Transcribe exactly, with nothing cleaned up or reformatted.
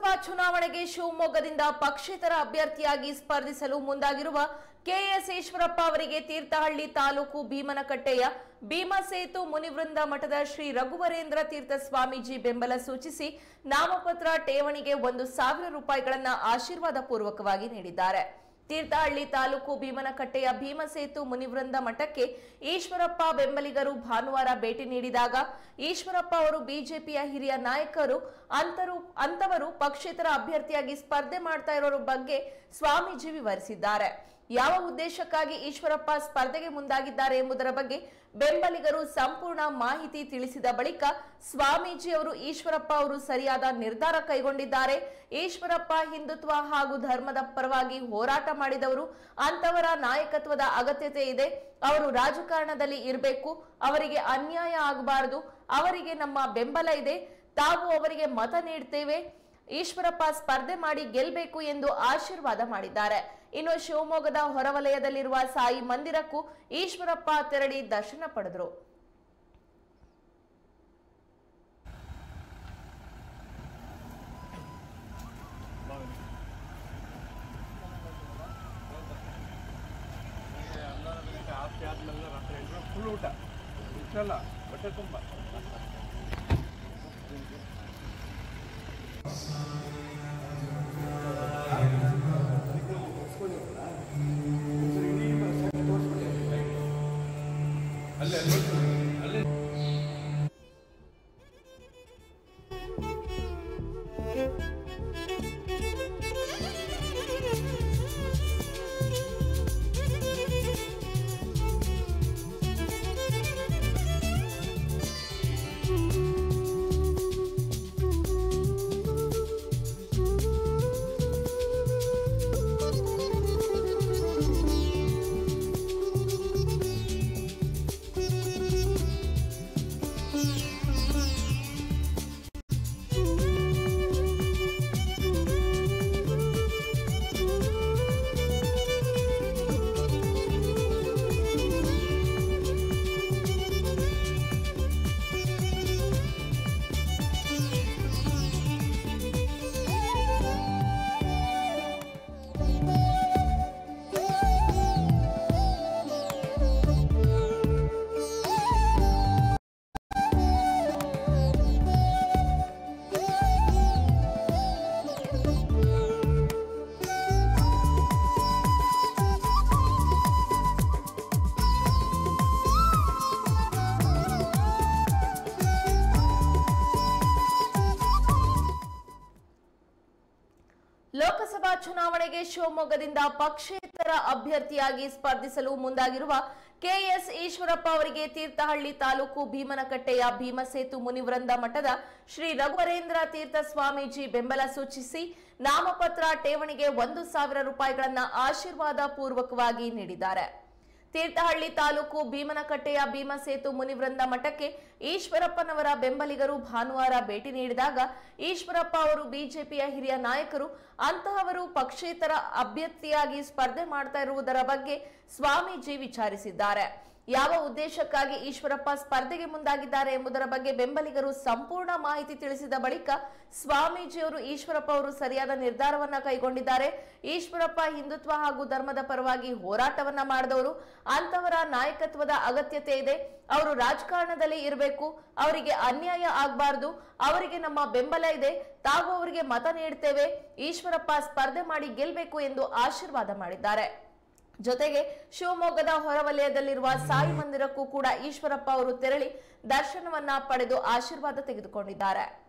ಲೋಕಸಭಾ ಚುನಾವಣೆಗೆ ಶಿವಮೊಗ್ಗದಿಂದ ಪಕ್ಷೇತರ ಅಭ್ಯರ್ಥಿಯಾಗಿ ಸ್ಪರ್ಧಿಸಲು ಮುಂದಾಗಿರುವ ಕೆಎಸ್ ಈಶ್ವರಪ್ಪ ಅವರಿಗೆ ತೀರ್ಥಹಳ್ಳಿ ತಾಲೂಕು ಭೀಮನಕಟ್ಟೆಯ ಭೀಮಸೇತು ಮುನಿವೃಂದ ಮಠದ ಶ್ರೀ ರಘುವರೇಂದ್ರ ತೀರ್ಥ ಸ್ವಾಮೀಜಿ ಬೆಂಬಲ ಸೂಚಿಸಿ ನಾಮಪತ್ರ ಠೇವಣಿಗೆ ಒಂದು ಸಾವಿರ ರೂಪಾಯಿಗಳನ್ನು ಆಶೀರ್ವಾದ ಪೂರ್ವಕವಾಗಿ ನೀಡಿದ್ದಾರೆ. ತೀರ್ಥಹಳ್ಳಿ ತಾಲೂಕು ಭೀಮನಕಟ್ಟೆಯ ಭೀಮಸೇತು ಮುನಿವೃಂದ ಮಠಕ್ಕೆ ಈಶ್ವರಪ್ಪ ಬೆಂಬಲಿಗರು ಭಾನುವಾರ ಭೇಟಿ ನೀಡಿದಾಗ ಈಶ್ವರಪ್ಪ ಅವರು ಬಿಜೆಪಿಯ ಹಿರಿಯ ನಾಯಕರು ಅಂತರು ಅಂತವರು ಪಕ್ಷೇತರ ಅಭ್ಯರ್ಥಿಯಾಗಿ ಸ್ಪರ್ಧೆ ಮಾಡ್ತಾ ಇರೋರ ಬಗ್ಗೆ ಸ್ವಾಮೀಜಿ ವಿವರಿಸಿದ್ದಾರೆ. ಯಾವ ಉದ್ದೇಶಕ್ಕಾಗಿ ಈಶ್ವರಪ್ಪ ಸ್ಪರ್ಧೆಗೆ ಮುಂದಾಗಿದ್ದಾರೆ ಎಂಬುದರ ಬಗ್ಗೆ ಬೆಂಬಲಿಗರು ಸಂಪೂರ್ಣ ಮಾಹಿತಿ ತಿಳಿಸಿದ ಬಳಿಕ ಸ್ವಾಮೀಜಿ ಅವರು ಈಶ್ವರಪ್ಪ ಅವರು ಸರಿಯಾದ ನಿರ್ಧಾರ ಕೈಗೊಂಡಿದ್ದಾರೆ. ಈಶ್ವರಪ್ಪ ಹಿಂದುತ್ವ ಹಾಗೂ ಧರ್ಮದ ಪರವಾಗಿ ಹೋರಾಟ ಮಾಡಿದವರು, ಅಂತವರ ನಾಯಕತ್ವದ ಅಗತ್ಯತೆ ಇದೆ. ಅವರು ರಾಜಕಾರಣದಲ್ಲಿ ಇರಬೇಕು, ಅವರಿಗೆ ಅನ್ಯಾಯ ಆಗಬಾರದು, ಅವರಿಗೆ ನಮ್ಮ ಬೆಂಬಲ ಇದೆ, ತಾವು ಅವರಿಗೆ ಮತ ನೀಡ್ತೇವೆ, ಈಶ್ವರಪ್ಪ ಸ್ಪರ್ಧೆ ಮಾಡಿ ಗೆಲ್ಲಬೇಕು ಎಂದು ಆಶೀರ್ವಾದ ಮಾಡಿದ್ದಾರೆ. ಇನ್ನು ಶಿವಮೊಗ್ಗದ ಹೊರವಲಯದಲ್ಲಿರುವ ಸಾಯಿ ಮಂದಿರಕ್ಕೂ ಈಶ್ವರಪ್ಪ ತೆರಳಿ ದರ್ಶನ ಪಡೆದರು. ಲೋಕಸಭಾ ಚುನಾವಣೆಗೆ ಶಿವಮೊಗ್ಗದಿಂದ ಪಕ್ಷೇತರ ಅಭ್ಯರ್ಥಿಯಾಗಿ ಸ್ಪರ್ಧಿಸಲು ಮುಂದಾಗಿರುವ ಕೆಎಸ್ ಈಶ್ವರಪ್ಪ ಅವರಿಗೆ ತೀರ್ಥಹಳ್ಳಿ ತಾಲೂಕು ಭೀಮನಕಟ್ಟೆಯ ಭೀಮಸೇತು ಮುನಿವೃಂದ ಮಠದ ಶ್ರೀ ರಘುವರೇಂದ್ರ ತೀರ್ಥ ಸ್ವಾಮೀಜಿ ಬೆಂಬಲ ಸೂಚಿಸಿ ನಾಮಪತ್ರ ಠೇವಣಿಗೆ ಒಂದು ಸಾವಿರ ರೂಪಾಯಿಗಳನ್ನು ಆಶೀರ್ವಾದ ಪೂರ್ವಕವಾಗಿ ನೀಡಿದ್ದಾರೆ. ತೀರ್ಥಹಳ್ಳಿ ತಾಲೂಕು ಭೀಮನಕಟ್ಟೆಯ ಭೀಮಸೇತು ಮುನಿವೃಂದ ಮಠಕ್ಕೆ ಈಶ್ವರಪ್ಪನವರ ಬೆಂಬಲಿಗರು ಭಾನುವಾರ ಭೇಟಿ ನೀಡಿದಾಗ ಈಶ್ವರಪ್ಪ ಅವರು ಬಿಜೆಪಿಯ ಹಿರಿಯ ನಾಯಕರು, ಅಂತಹವರು ಪಕ್ಷೇತರ ಅಭ್ಯರ್ಥಿಯಾಗಿ ಸ್ಪರ್ಧೆ ಮಾಡ್ತಾ ಇರುವುದರ ಬಗ್ಗೆ ಸ್ವಾಮೀಜಿ ವಿಚಾರಿಸಿದ್ದಾರೆ. ಯಾವ ಉದ್ದೇಶಕ್ಕಾಗಿ ಈಶ್ವರಪ್ಪ ಸ್ಪರ್ಧೆಗೆ ಮುಂದಾಗಿದ್ದಾರೆ ಎಂಬುದರ ಬಗ್ಗೆ ಬೆಂಬಲಿಗರು ಸಂಪೂರ್ಣ ಮಾಹಿತಿ ತಿಳಿಸಿದ ಬಳಿಕ ಸ್ವಾಮೀಜಿಯವರು ಈಶ್ವರಪ್ಪ ಅವರು ಸರಿಯಾದ ನಿರ್ಧಾರವನ್ನ ಕೈಗೊಂಡಿದ್ದಾರೆ. ಈಶ್ವರಪ್ಪ ಹಿಂದುತ್ವ ಹಾಗೂ ಧರ್ಮದ ಪರವಾಗಿ ಹೋರಾಟವನ್ನ ಮಾಡಿದವರು, ಅಂತವರ ನಾಯಕತ್ವದ ಅಗತ್ಯತೆ ಇದೆ, ಅವರು ರಾಜಕಾರಣದಲ್ಲಿ ಇರಬೇಕು, ಅವರಿಗೆ ಅನ್ಯಾಯ ಆಗಬಾರದು, ಅವರಿಗೆ ನಮ್ಮ ಬೆಂಬಲ ಇದೆ, ತಾವು ಅವರಿಗೆ ಮತ ನೀಡ್ತೇವೆ, ಈಶ್ವರಪ್ಪ ಸ್ಪರ್ಧೆ ಮಾಡಿ ಗೆಲ್ಲಬೇಕು ಎಂದು ಆಶೀರ್ವಾದ ಮಾಡಿದ್ದಾರೆ. ಜೊತೆಗೆ ಶಿವಮೊಗ್ಗದ ಹೊರವಲಯದಲ್ಲಿರುವ ಸಾಯಿ ಮಂದಿರಕ್ಕೂ ಕೂಡ ಈಶ್ವರಪ್ಪ ಅವರು ತೆರಳಿ ದರ್ಶನವನ್ನ ಪಡೆದು ಆಶೀರ್ವಾದ ತೆಗೆದುಕೊಂಡಿದ್ದಾರೆ.